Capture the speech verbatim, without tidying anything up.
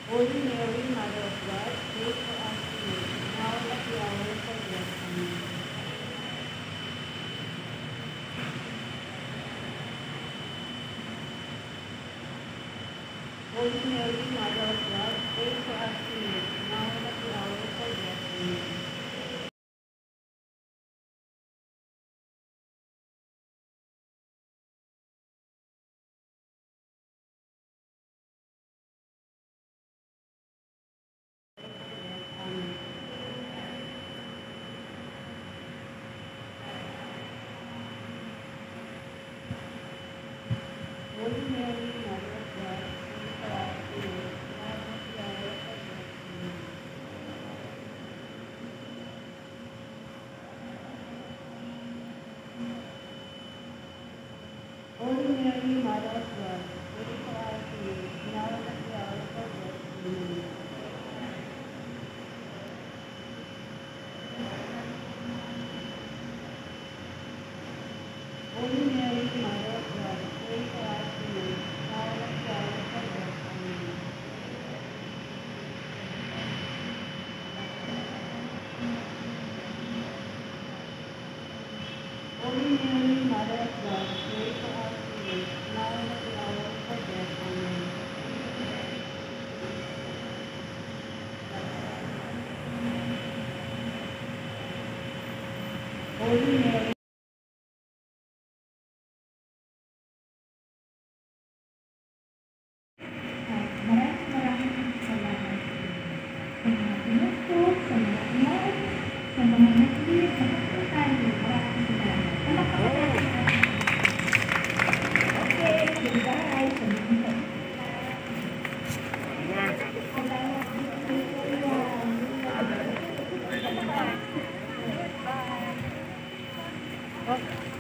Holy Mary, Mother of God, pray for us sinners, now and at the hour of our death. Amen. Holy Mary, Mother of God, pray for us sinners, now and at the hour of our death. Amen. Amen. Holy Mary, Mother of God, pray for us sinners, now and at the hour of our death. Amen. Holy Mary, Mother of God, pray for us sinners, now and at the hour of our death. Amen. Holy Mary, Mother of God, pray for us sinners, now and at the hour of our death. Amen. Holy Mary, Mother of God, pray for us sinners, now and at the hour of our death. Amen. Holy Mary, Maraming maraming salamat sa mga pinustos, sa mga iyan, sa mga nag-iit, sa mga tayo. Maraming salamat. Palakpakan natin ang ating okay, goodbye. Salamat. Salamat. Salamat. oh,